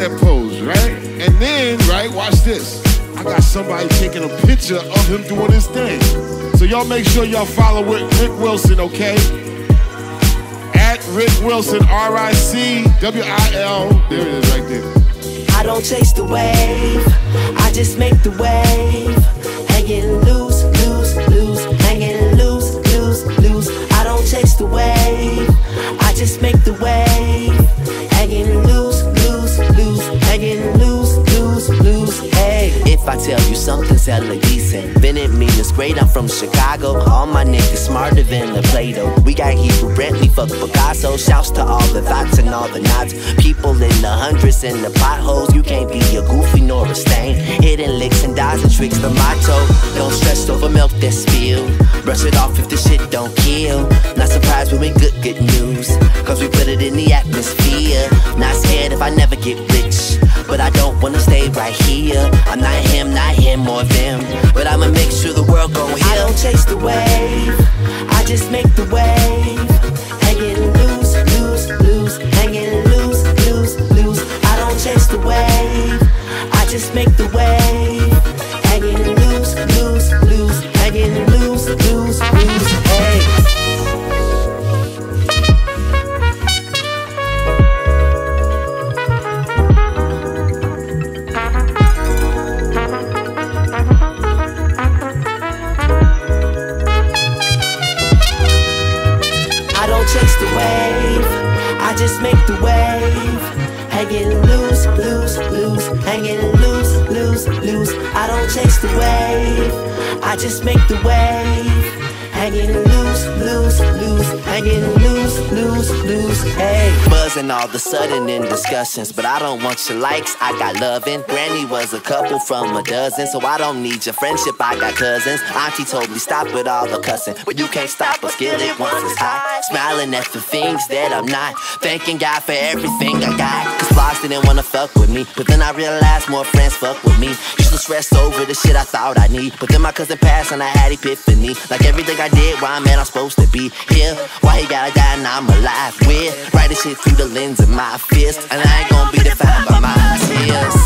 that pose, right? And then, right, watch this. I got somebody taking a picture of him doing his thing. So y'all make sure y'all follow Rick Wilson, okay? At Rick Wilson, R-I-C-W-I-L. There it is right there. I don't chase the wave, I just make the wave. Hanging loose, loose, loose, hanging loose, loose, loose. I don't chase the wave, I just make the wave. Hanging loose, loose, loose, hanging loose, loose, loose. Hey, if I tell you something's hella decent, then it mean it's great. I'm from Chicago, all my niggas smarter than the Play-Doh. We got Hebrew Brantley, fuck Picasso. Shouts to all the thoughts and all the nods. People in the hundreds and the potholes. You can't be a goofy nor a stain. Hidden licks and dies and tricks, the motto. Don't stress over milk that's spilled. Brush it off if the shit don't kill. Not surprised when we good news, cause we put it in the atmosphere. Not scared if I never get rich, but I don't wanna stay right here. I'm not him or them, but I'ma make sure the world gon' hear. I don't chase the wave, I just make the wave. Hanging loose, loose, loose, hanging loose, loose, loose. I don't chase the wave, I just make the wave. Hanging loose, loose, loose, hanging loose, loose, loose. Hey. Chase the wave, I just make the wave. Hanging loose, loose, loose, hanging loose, loose, loose. I don't chase the wave, I just make the wave. Hanging loose, loose, loose, hanging loose, loose, loose. Hey, buzzing all of a sudden in discussions, but I don't want your likes, I got loving. Granny was a couple from a dozen, so I don't need your friendship, I got cousins. Auntie told me stop with all the cussing, but you can't stop a skillet once it's hot. Smiling at the things that I'm not, thanking God for everything I got. Cause blogs didn't wanna fuck with me, but then I realized more friends fuck with me. Used to stress over the shit I thought I need, but then my cousin passed and I had epiphany. Like everything I did, where I'm at, I'm supposed to be here. Why he gotta die and I'm alive with? Writing shit through the lens of my fist, and I ain't gonna be defined by my tears.